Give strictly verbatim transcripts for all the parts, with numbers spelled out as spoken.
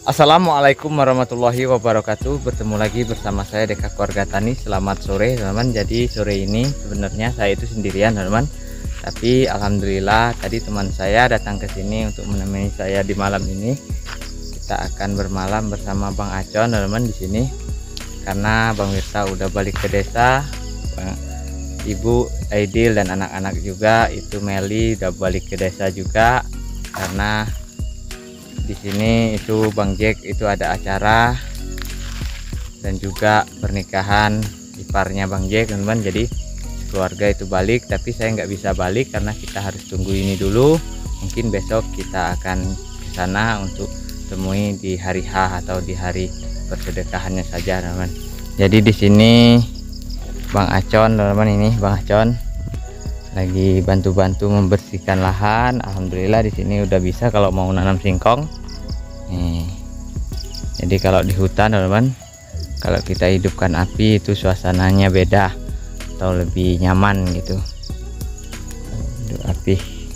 Assalamualaikum warahmatullahi wabarakatuh. Bertemu lagi bersama saya Deka Keluarga Tani. Selamat sore teman-teman. Jadi sore ini sebenarnya saya itu sendirian teman-teman, tapi alhamdulillah tadi teman saya datang ke sini untuk menemani saya di malam ini. Kita akan bermalam bersama Bang Acon teman-teman di sini, karena Bang Wirsa udah balik ke desa. Bang, Ibu Aidil dan anak-anak juga itu Meli udah balik ke desa juga, karena di sini itu Bang Jack itu ada acara dan juga pernikahan iparnya Bang Jack teman-teman. Jadi keluarga itu balik, tapi saya nggak bisa balik karena kita harus tunggu ini dulu. Mungkin besok kita akan ke sana untuk temui di hari H atau di hari bersedekahannya saja teman-teman. Jadi di sini Bang Acon teman-teman, ini Bang Acon lagi bantu-bantu membersihkan lahan. Alhamdulillah di sini udah bisa kalau mau nanam singkong nih. Jadi kalau di hutan teman-teman, kalau kita hidupkan api itu suasananya beda atau lebih nyaman gitu, hidup api.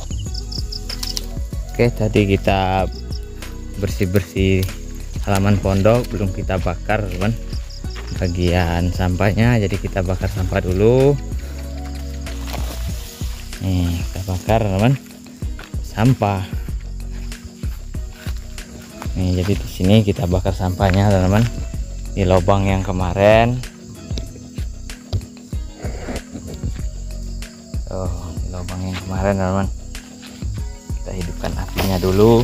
Oke, tadi kita bersih-bersih halaman pondok, belum kita bakar teman, bagian sampahnya. Jadi kita bakar sampah dulu. Nih kita bakar teman, sampah. Nih jadi di sini kita bakar sampahnya teman-teman, di lubang yang kemarin. Oh, di lubang yang kemarin teman-teman, kita hidupkan apinya dulu.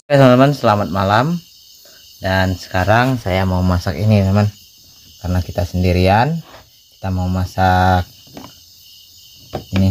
Oke teman-teman, selamat malam. Dan sekarang saya mau masak ini teman, karena kita sendirian, kita mau masak ini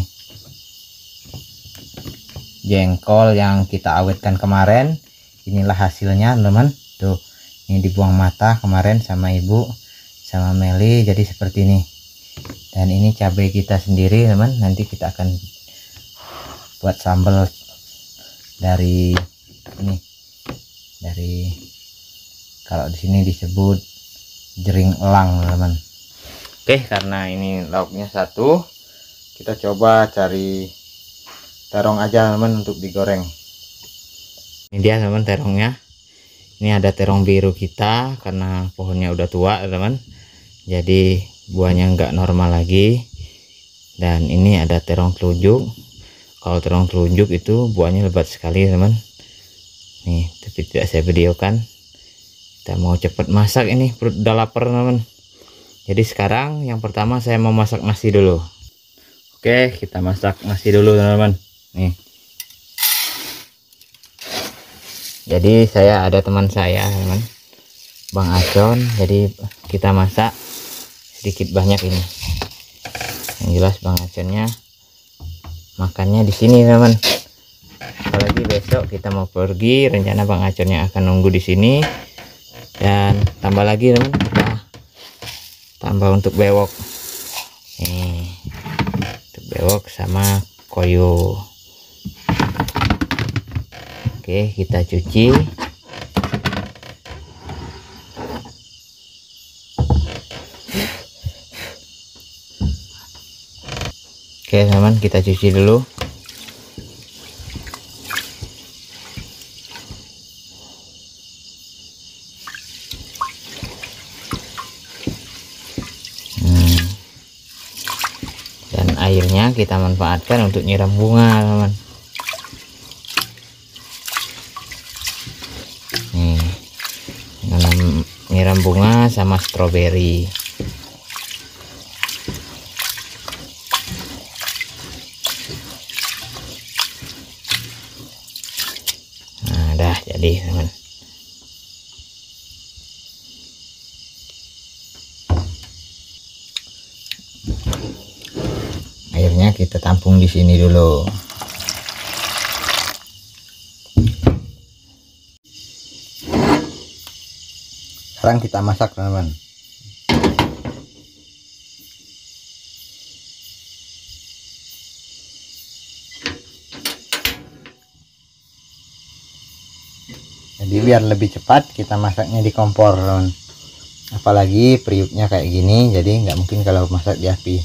jengkol yang kita awetkan kemarin. Inilah hasilnya teman, tuh ini dibuang mata kemarin sama ibu sama Meli, jadi seperti ini. Dan ini cabai kita sendiri teman, nanti kita akan buat sambal dari ini, dari kalau di sini disebut jering elang teman. Oke, karena ini lauknya satu, kita coba cari terong aja teman untuk digoreng. Ini dia teman terongnya. Ini ada terong biru kita karena pohonnya udah tua teman, jadi buahnya nggak normal lagi. Dan ini ada terong telunjuk. Kalau terong telunjuk itu buahnya lebat sekali teman. Nih, tapi tidak saya videokan. Kita mau cepet masak ini, perut udah lapar teman. Jadi sekarang yang pertama saya mau masak nasi dulu. Oke, kita masak nasi dulu teman-teman. Nih. Jadi saya ada teman saya teman, Bang Acon. Jadi kita masak sedikit banyak ini. Yang jelas Bang Aconnya makannya di sini teman. Apalagi besok kita mau pergi, rencana Bang Aconnya akan nunggu di sini. Dan tambah lagi teman, kita tambah untuk bewok. Nih, untuk bewok sama koyo. Oke, kita cuci. Oke teman, kita cuci dulu. Hmm. Dan airnya kita manfaatkan untuk nyiram bunga teman. Nih, nanam nyiram bunga sama stroberi. Jadi teman, airnya kita tampung di sini dulu. Sekarang kita masak teman. Jadi biar lebih cepat kita masaknya di kompor teman. Apalagi periuknya kayak gini, jadi nggak mungkin kalau masak di api.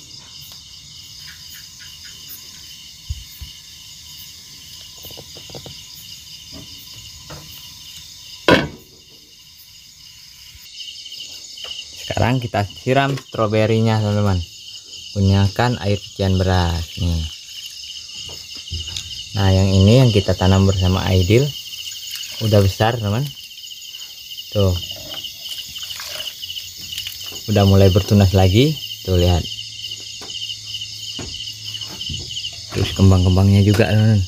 Sekarang kita siram stroberinya teman-teman, gunakan air cucian beras nih. Nah yang ini yang kita tanam bersama Aidil udah besar teman, tuh udah mulai bertunas lagi, tuh lihat. Terus kembang-kembangnya juga teman.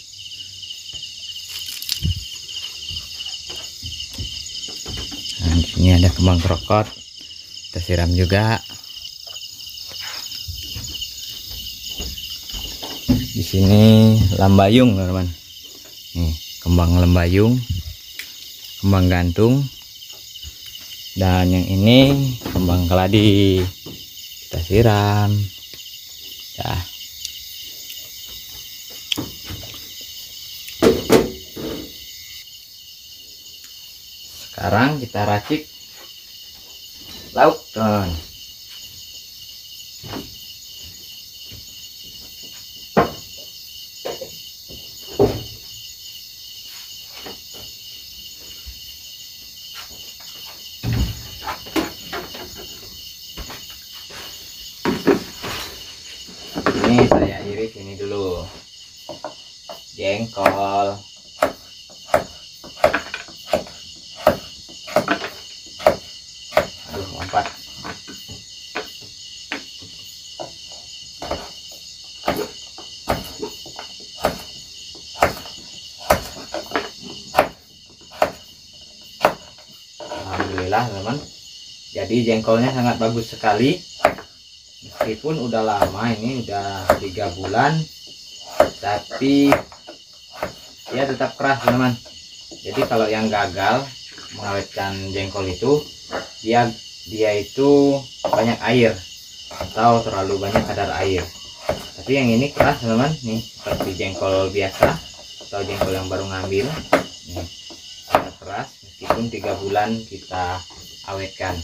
Nah di sini ada kembang krokot, kita siram juga. Di sini lambayung teman, nih kembang lambayung, kembang gantung, dan yang ini kembang keladi, kita siram. Dah. Sekarang kita racik lauk teman. Ini saya iris ini dulu jengkol. Aduh lompat. alhamdulillah teman. Jadi jengkolnya sangat bagus sekali, meskipun udah lama, ini udah tiga bulan, tapi ya tetap keras teman. Jadi kalau yang gagal mengawetkan jengkol itu, dia dia itu banyak air atau terlalu banyak kadar air. Tapi yang ini keras teman, nih seperti jengkol biasa atau jengkol yang baru ngambil, nih sangat keras meskipun tiga bulan kita awetkan.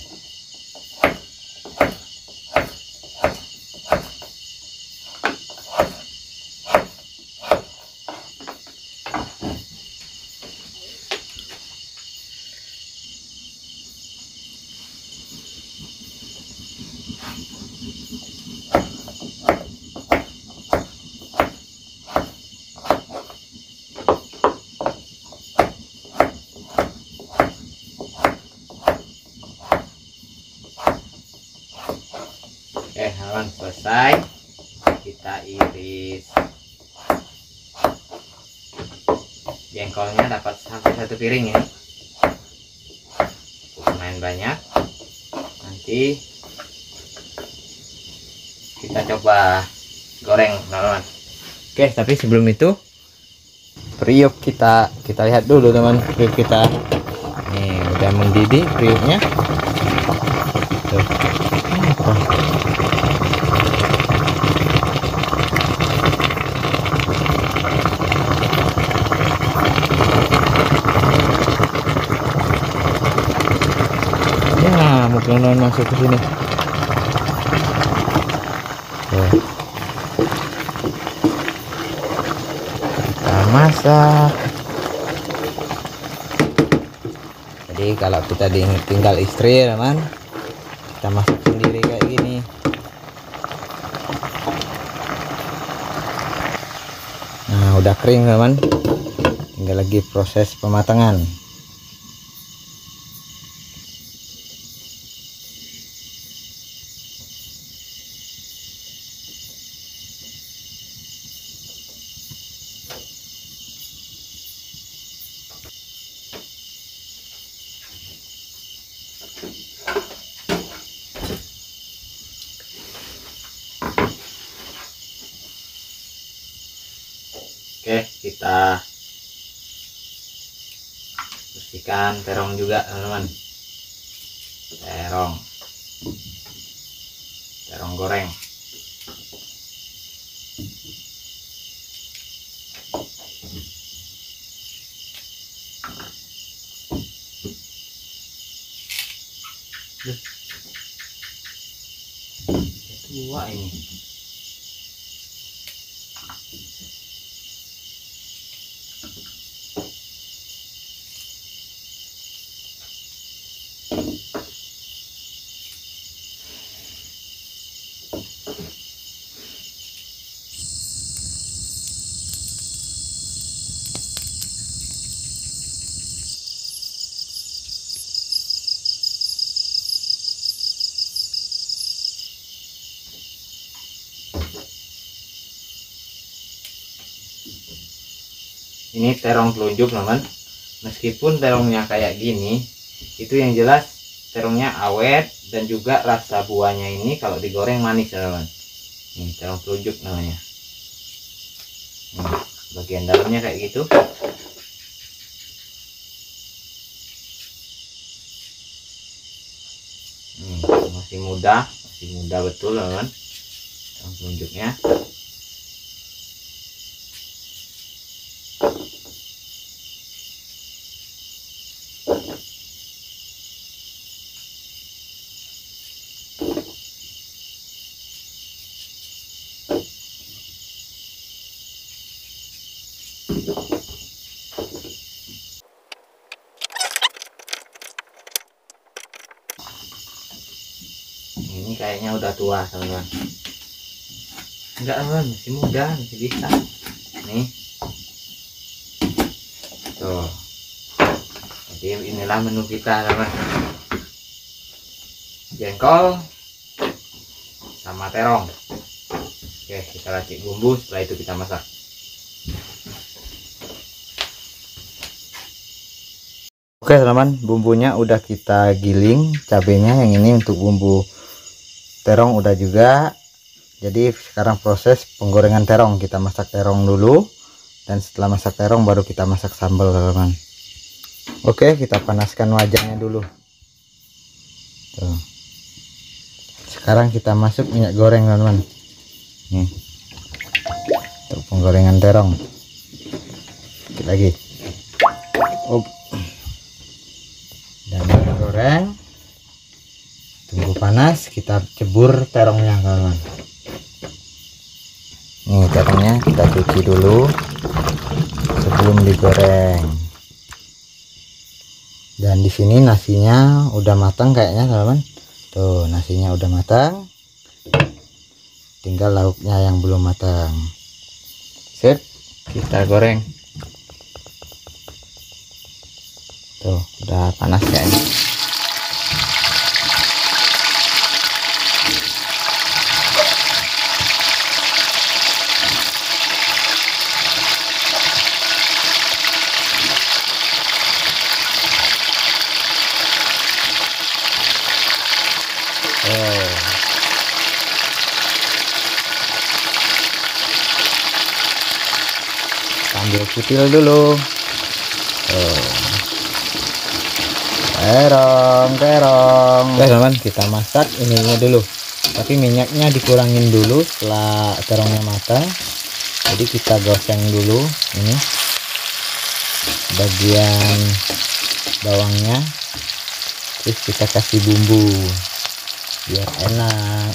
Oke teman, selesai, kita iris jengkolnya, dapat sampai satu piring ini, lumayan banyak. Nanti kita coba goreng teman-teman. Oke, tapi sebelum itu periuk kita kita lihat dulu teman. Periuk kita nih udah mendidih periuknya tuh. Apa? Nyamuk masuk ke sini. Tuh. Kita masak. Jadi kalau kita tinggal istri teman, kita masak sendiri kayak gini. Nah udah kering teman, tinggal lagi proses pematangan. Oke, kita bersihkan terong juga teman-teman. Terong terong goreng. Tua ini. Ini terong telunjuk teman. Meskipun terongnya kayak gini, itu yang jelas terongnya awet dan juga rasa buahnya ini kalau digoreng manis teman. Ini terong telunjuk namanya. Nah, bagian dalamnya kayak gitu. Hmm, masih muda, masih muda betul teman. Terong telunjuknya. Ini kayaknya udah tua teman-teman. Enggak teman, masih muda, masih bisa. Nih tuh. Jadi inilah menu kita teman. Jengkol sama terong. Oke, kita racik bumbu, setelah itu kita masak. Oke teman, bumbunya udah kita giling, cabenya yang ini untuk bumbu terong udah juga. Jadi sekarang proses penggorengan terong, kita masak terong dulu, dan setelah masak terong baru kita masak sambal teman. Oke, kita panaskan wajannya dulu. Tuh. Sekarang kita masuk minyak goreng teman-teman. Nih, untuk penggorengan terong. Sedikit lagi. Oh. Dan minyak goreng. Tunggu panas, kita cebur terongnya teman-teman. Nih terongnya kita cuci dulu sebelum digoreng. Dan di sini nasinya udah matang kayaknya teman-teman. Tuh, nasinya udah matang. Tinggal lauknya yang belum matang. Sip, kita goreng. Tuh, udah panas kayaknya. Oh. Sambil kutil dulu. Oh. Terong, terong. Oke teman, kita masak ininya dulu. Tapi minyaknya dikurangin dulu setelah terongnya matang. Jadi kita goseng dulu ini bagian bawangnya. Terus kita kasih bumbu biar enak.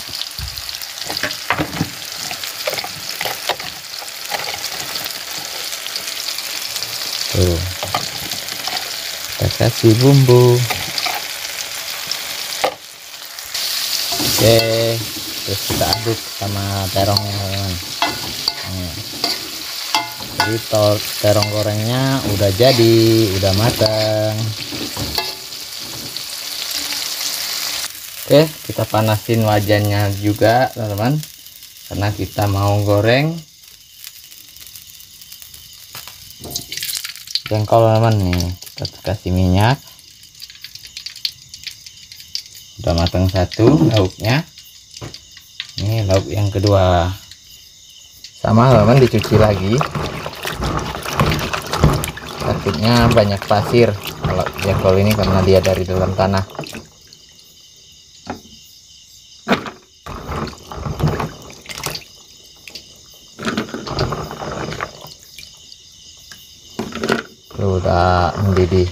Tuh, kita kasih bumbu. Oke, terus kita aduk sama terongnya teman. Nih. Jadi terong gorengnya udah jadi, udah matang. Oke, kita panasin wajannya juga teman-teman, karena kita mau goreng jengkol teman. Nih kita kasih minyak, udah matang satu lauknya. Ini lauk yang kedua, sama teman-teman, dicuci lagi. Takutnya banyak pasir kalau jengkol ini karena dia dari dalam tanah. Udah mendidih.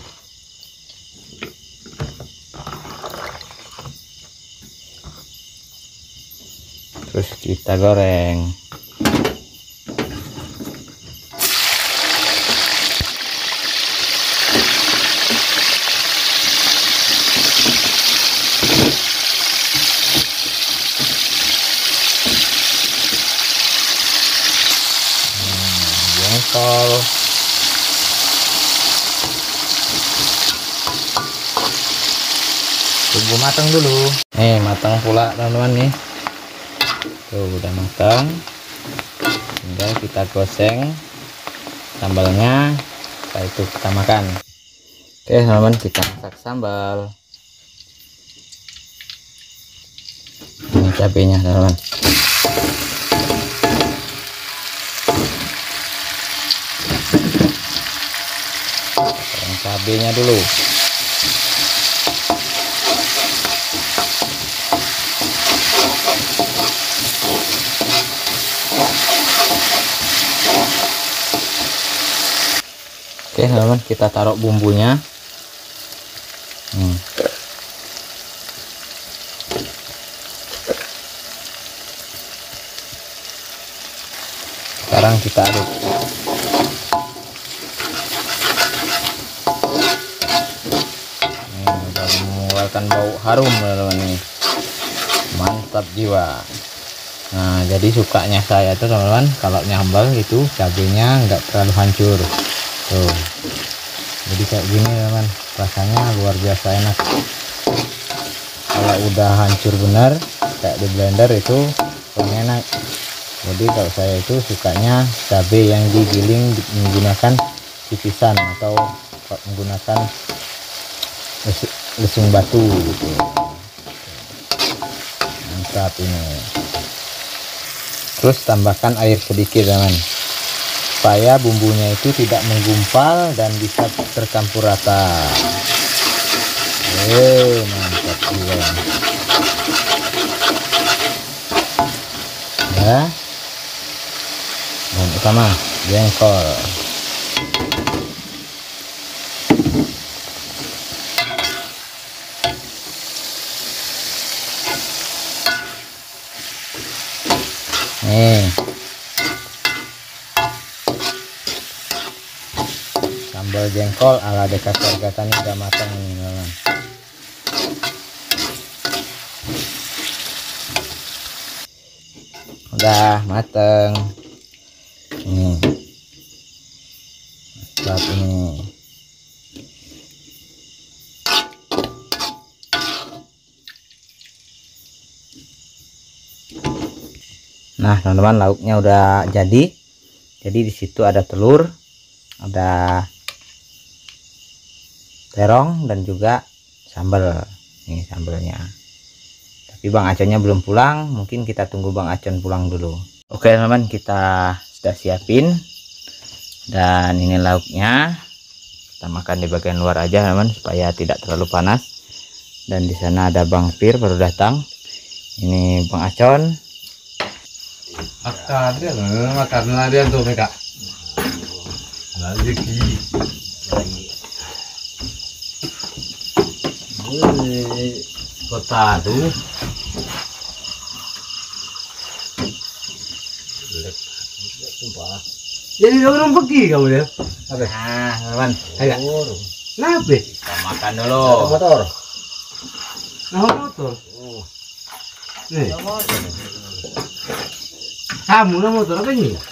Terus kita goreng. Hmm, jengkol. Tunggu matang dulu. Nih matang pula teman-teman nih. Tuh udah matang. Tinggal kita goseng sambalnya. Setelah itu kita makan. Oke teman-teman, kita masak sambal. Ini cabenya teman-teman. Cabenya dulu. Oke teman-teman, kita taruh bumbunya. hmm. Sekarang kita aduk. Ini udah mengeluarkan bau harum teman-teman, ini mantap jiwa. Nah jadi sukanya saya tuh teman-teman, kalau nyambal itu cabenya nggak terlalu hancur. Tuh, jadi kayak gini teman, rasanya luar biasa enak. Kalau udah hancur benar kayak di blender itu kurang enak. Jadi kalau saya itu sukanya cabai yang digiling menggunakan pipisan atau menggunakan lesung, lesung batu gitu. Mantap ini. Terus tambahkan air sedikit teman, supaya bumbunya itu tidak menggumpal dan bisa tercampur rata. Eh, mantap juga ya. Dan utama jengkol. Nih, sambal jengkol ala Deka Keluarga Tani udah matang nih teman. Udah mateng nih, mantap ini. Nah teman-teman, lauknya udah jadi. Jadi di situ ada telur, ada terong, dan juga sambal. Nih sambalnya. Tapi Bang Aconnya belum pulang, mungkin kita tunggu Bang Acon pulang dulu. Oke teman-teman, kita sudah siapin. Dan ini lauknya. Kita makan di bagian luar aja teman, supaya tidak terlalu panas. Dan di sana ada Bang Pir baru datang. Ini Bang Acon. Makan dia, makan dia tuh mereka. Lagi kota tuh. Jadi kamu belum pergi kamu ya? Apa? Nah teman, Agak. Kenapa? kita makan dulu. Motor. Nah motor. Nih. Kamu lah motor apa ini?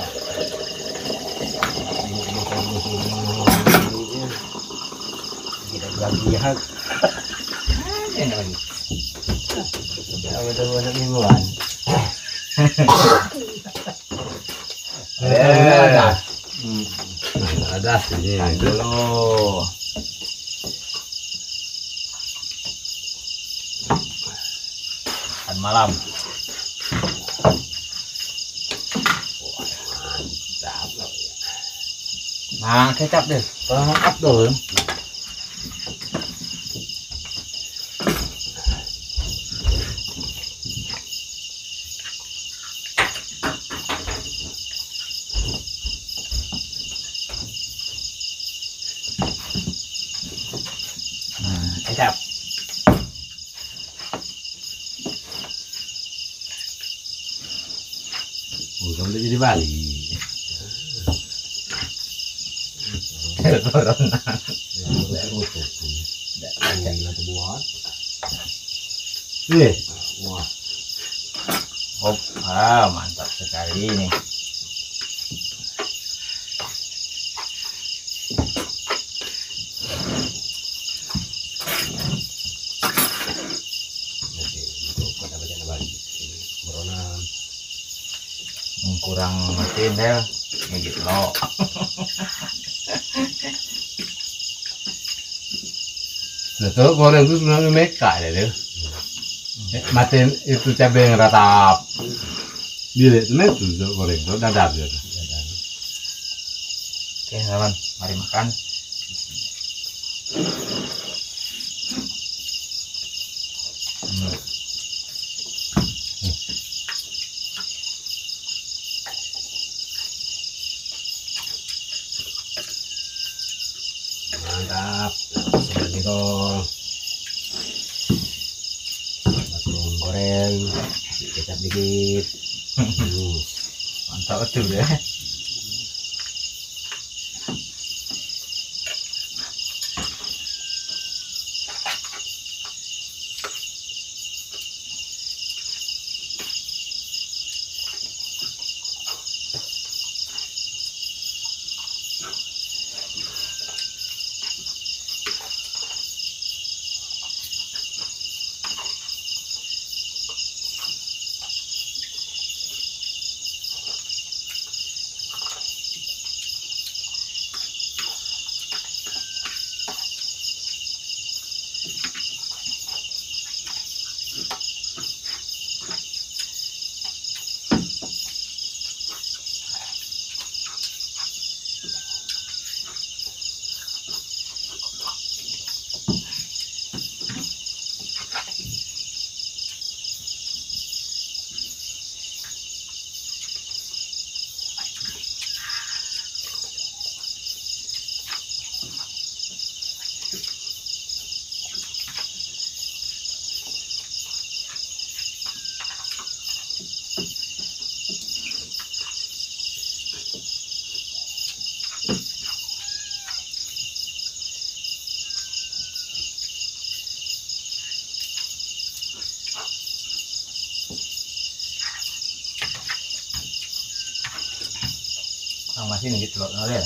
Kita bagian. Ini lagi. Ya udah banyak mingguan. Ada. Ada sini. Dulu. Makan malam. Nah, kecap deh. Kalau up dulu. Nah, kecap. Oh, kamu udah jadi Bali. Corona. Nih. Wah. Oh, ah, mantap sekali ini. Kurang mesin deh, gitu loh. Nah, tuh goreng itu sebenarnya meka ya deh. Matiin itu cabai yang ratap. Bila itu itu tuh goreng itu dadap ya. Oke teman, mari makan. Hmm. Mantap, seperti itu. Bawang goreng, kecap dikit. Hmm. Mantap betul ya. asin gitu loh, ya.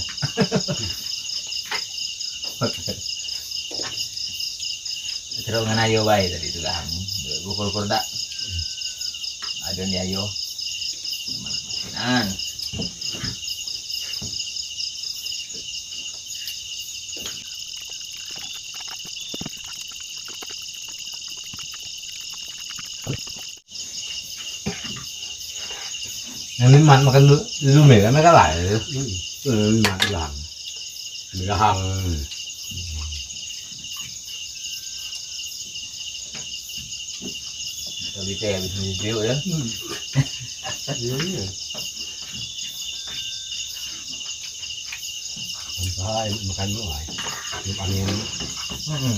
Terus ngana ayo bae tadi itu kan. Bukul korda. Ada nih ayo. Masinan. Yang ini mat makan dulu mereka mereka lah. Ini mat lang. Mereka hang. Tapi teh habis review ya. Iya iya. Sampai makan dulu ay. Ini angin. Heeh.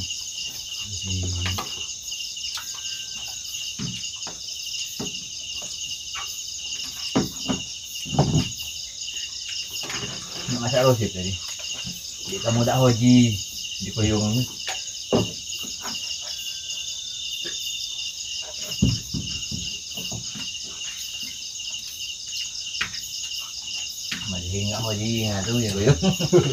Masak rosit tadi. Di kamu dak hoji di koyong. Masih nggak hoji nggak tuh ya koyong.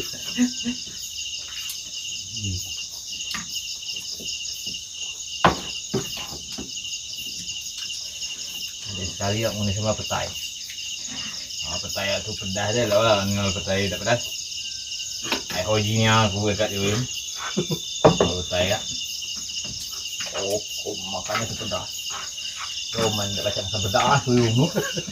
Ada sekali yang unik sama petai. Oh, petai itu pedas deh lah, ngal petai tak pedas. Ai hojinya aku dekat juga. Kalau petai ya. Oh, oh makannya itu pedas. Roman tak baca makan pedas tu yung.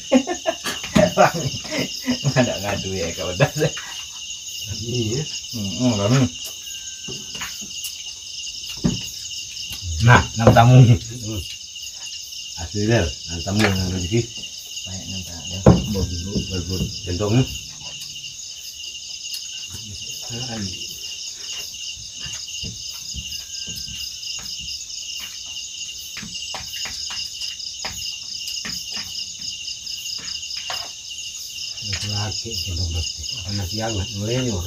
Ada ngadu ya kau pedas. Iya. Hmm, hmm. Nah, nam tamu. Asli deh, nam tamu yang rezeki. Banyak nanti ada. Baru baru jentongnya. Laki jentong plastik. Karena siang mulai nyur.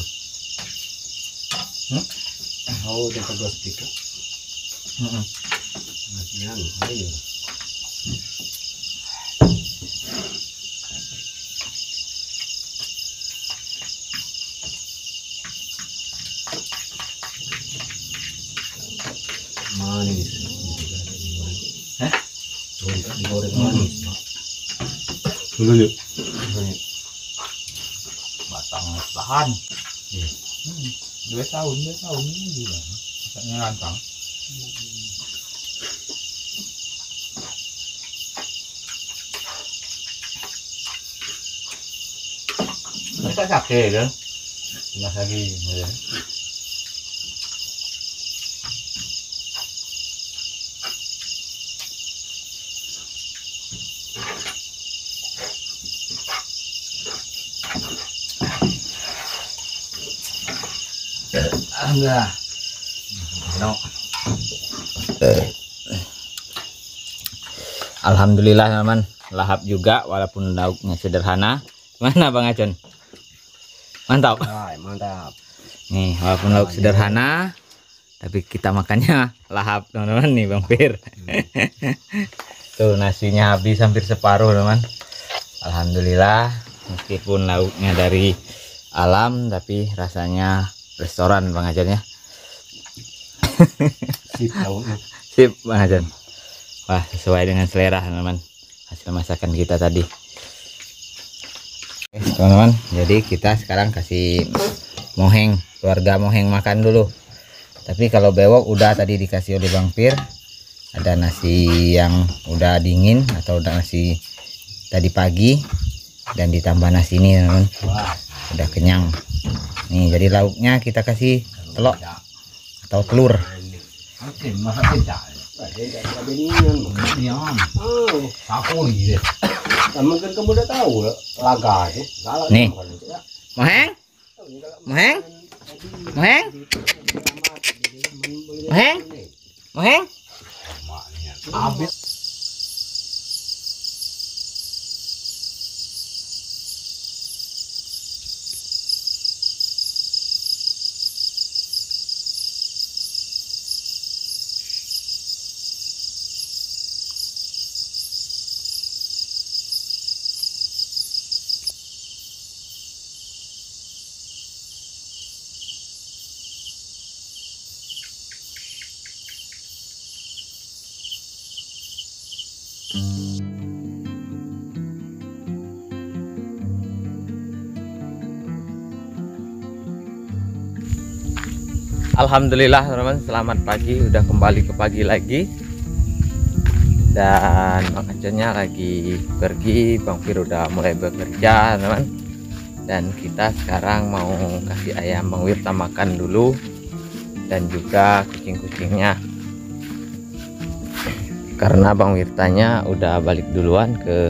Hmm? Oh, jentong plastik. Hmm. Karena siang mulai nyur. Manis. Hah? Digoreng manis. Dulu yuk. Batang tahan. Iya. Hmm. Dua tahun, dua tahun ini juga. Masaknya rantang. Mereka sakit kan? Mas lagi, ya. Alhamdulillah. No. Alhamdulillah teman, lahap juga walaupun lauknya sederhana. Mana Bang Acon? Mantap. Hai, mantap. Nih, walaupun lauk sederhana, tapi kita makannya lahap teman-teman nih Bang Fir. Tuh nasinya habis hampir separuh teman. Alhamdulillah, meskipun lauknya dari alam tapi rasanya restoran Bang Acon ya. Sip lauknya. Sip Bang Acon. Wah, sesuai dengan selera teman-teman hasil masakan kita tadi. Oke teman-teman, jadi kita sekarang kasih moheng, keluarga moheng makan dulu. Tapi kalau bewok udah tadi dikasih oleh Bang Fir. Ada nasi yang udah dingin atau udah nasi tadi pagi dan ditambah nasi ini teman-teman. Udah kenyang. Nih, jadi lauknya kita kasih telur atau telur. Oke, masak tidak. Iya, oh, aku lihat. Mungkin kamu udah tahu laga sih. Nih, moheng, moheng, moheng, moheng, moheng. Habis. Alhamdulillah teman-teman, selamat pagi, udah kembali ke pagi lagi. Dan Bang Aconnya lagi pergi, Bang Fir udah mulai bekerja teman-teman. Dan kita sekarang mau kasih ayam Bang Wirta makan dulu, dan juga kucing-kucingnya, karena Bang Wirtanya udah balik duluan ke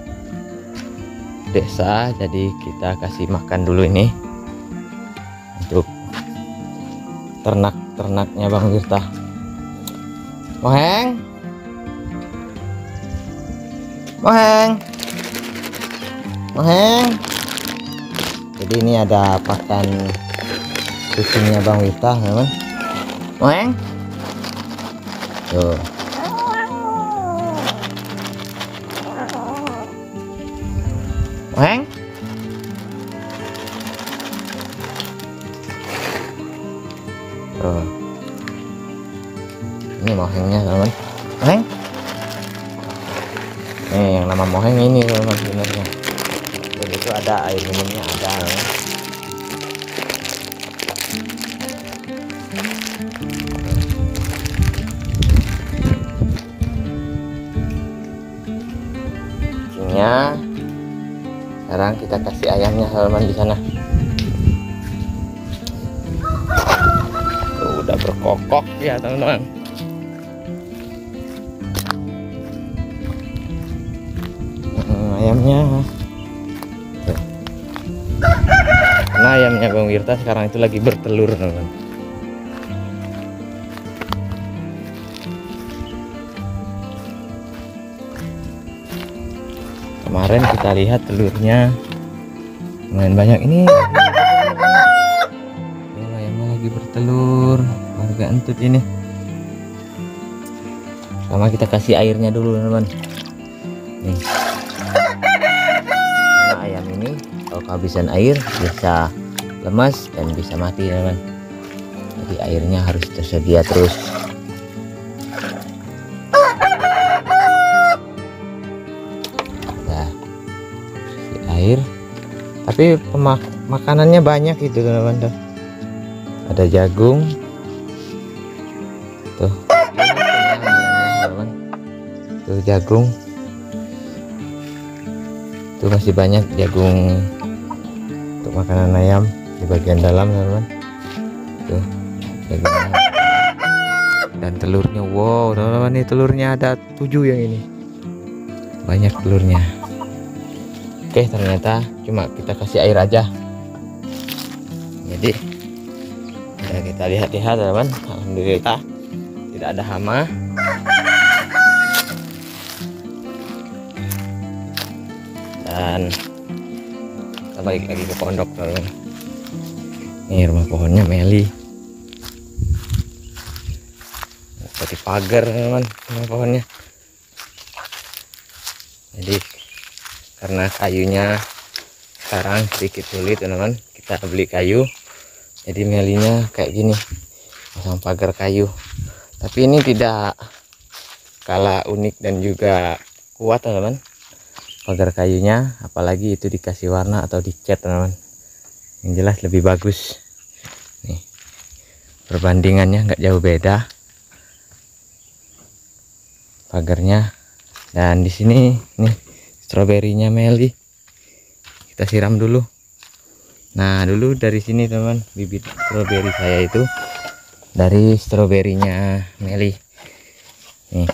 desa. Jadi kita kasih makan dulu ini untuk ternak-ternaknya Bang Wirta. Moheng, moheng, moheng. Jadi ini ada pakan kucingnya Bang Wirta, teman. Moheng. Tuh. Moheng. Tuh. Ini mohengnya teman. Moheng. Nih yang nama moheng ini teman sebenarnya. Dan itu ada air minumnya ada. Teman. Kucingnya. Sekarang kita kasih ayamnya teman di sana. Udah berkokok ya teman-teman. Hmm, ayamnya tuh. Karena ayamnya Bang Wirta sekarang itu lagi bertelur teman-teman. Kemarin kita lihat telurnya lumayan banyak. Ini bertelur, harga entut ini. Sama kita kasih airnya dulu teman-teman. Nih, karena ayam ini kalau kehabisan air bisa lemas dan bisa mati teman-teman. Jadi airnya harus tersedia terus. Nah, kasih air, tapi pemak makanannya banyak itu teman-teman. Ada jagung tuh, tuh jagung tuh, masih banyak jagung untuk makanan ayam di bagian dalam teman-teman. Tuh jagung. Dan telurnya, wow teman-teman, ini telurnya ada tujuh yang ini, banyak telurnya. Oke, ternyata cuma kita kasih air aja. Jadi ya, kita lihat-lihat teman, alhamdulillah tidak ada hama. Dan kita balik lagi ke pondok teman. Ini rumah pohonnya meli, seperti pagar teman rumah pohonnya. Jadi karena kayunya sekarang sedikit sulit teman-teman, kita beli kayu. Jadi melinya kayak gini, pasang pagar kayu. Tapi ini tidak kalah unik dan juga kuat teman-teman, pagar kayunya. Apalagi itu dikasih warna atau dicat teman-teman, yang jelas lebih bagus. Nih, perbandingannya nggak jauh beda pagarnya. Dan di sini nih stroberinya meli, kita siram dulu. Nah dulu dari sini teman, bibit stroberi saya itu dari stroberinya meli. Nih,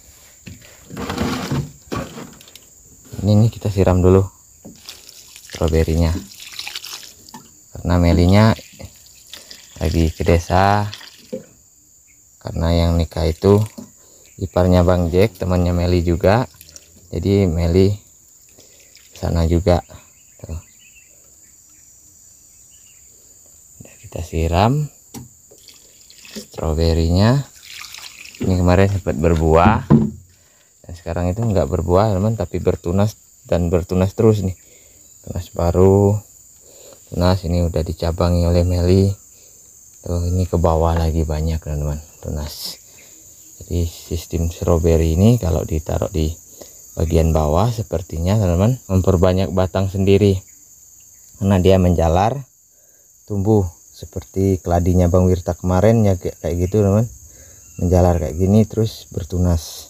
ini nih kita siram dulu stroberinya, karena melinya lagi ke desa. Karena yang nikah itu iparnya Bang Jack, temannya Meli juga. Jadi Meli sana juga. Tuh. Kita siram stroberinya. Ini kemarin sempat berbuah dan sekarang itu enggak berbuah teman, tapi bertunas dan bertunas terus nih. Tunas baru, tunas ini udah dicabangi oleh Meli. Tuh, ini ke bawah lagi banyak teman-teman tunas. Jadi sistem stroberi ini kalau ditaruh di bagian bawah sepertinya teman-teman, memperbanyak batang sendiri karena dia menjalar tumbuh seperti keladinya Bang Wirta kemarin ya, kayak, kayak gitu teman, menjalar kayak gini terus bertunas.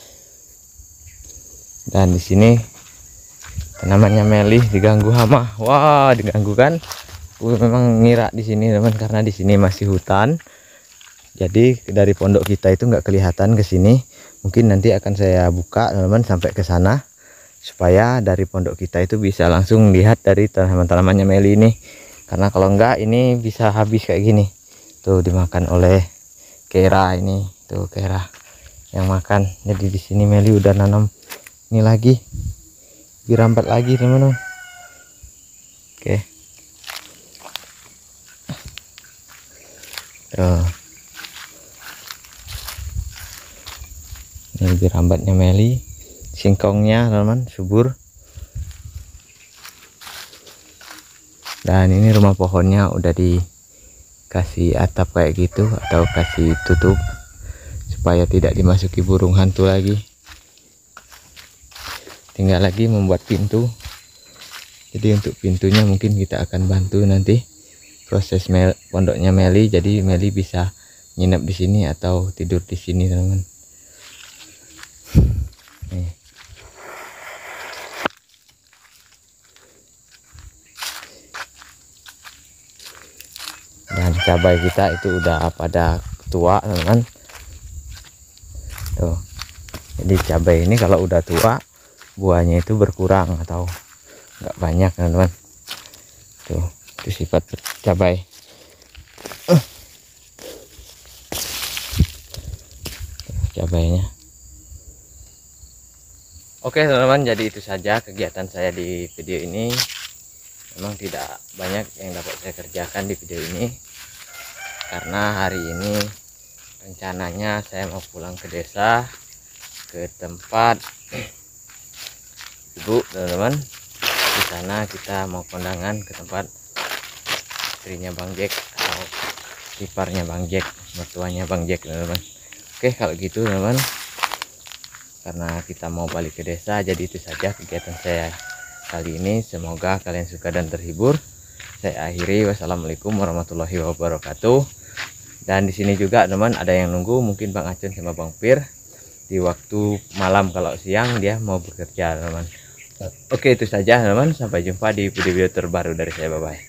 Dan di sini tanamannya melih diganggu hama. Wah, diganggu kan? Gue memang ngira di sini teman, karena di sini masih hutan. Jadi dari pondok kita itu nggak kelihatan ke sini. Mungkin nanti akan saya buka teman-teman sampai ke sana supaya dari pondok kita itu bisa langsung lihat dari tanaman-tanamannya meli ini. Karena kalau enggak ini bisa habis kayak gini. Tuh dimakan oleh kera ini. Tuh kera yang makan. Jadi di sini meli udah nanam ini lagi, dirambat lagi teman-teman. Oke. Tuh. Ini dirambatnya meli, singkongnya teman-teman subur. Dan ini rumah pohonnya udah dikasih atap kayak gitu atau kasih tutup supaya tidak dimasuki burung hantu lagi. Tinggal lagi membuat pintu. Jadi untuk pintunya mungkin kita akan bantu nanti proses mel pondoknya meli. Jadi meli bisa nginep di sini atau tidur di sini teman-teman. Nih. Dan cabai kita itu udah pada tua teman-teman. Tuh. Jadi cabai ini kalau udah tua buahnya itu berkurang atau nggak banyak teman-teman. Tuh, itu sifat cabai. Uh. Cabainya. Oke teman-teman, jadi itu saja kegiatan saya di video ini. Memang tidak banyak yang dapat saya kerjakan di video ini karena hari ini rencananya saya mau pulang ke desa, ke tempat ibu teman-teman. Di sana kita mau kondangan ke tempat istrinya Bang Jack atau iparnya Bang Jack, mertuanya Bang Jack teman-teman. Oke kalau gitu teman-teman, karena kita mau balik ke desa, jadi itu saja kegiatan saya kali ini. Semoga kalian suka dan terhibur. Saya akhiri, wassalamualaikum warahmatullahi wabarakatuh. Dan di sini juga teman ada yang nunggu, mungkin Bang Acun sama Bang Pir di waktu malam, kalau siang dia mau bekerja teman. Oke itu saja teman, sampai jumpa di video-video terbaru dari saya, bye bye.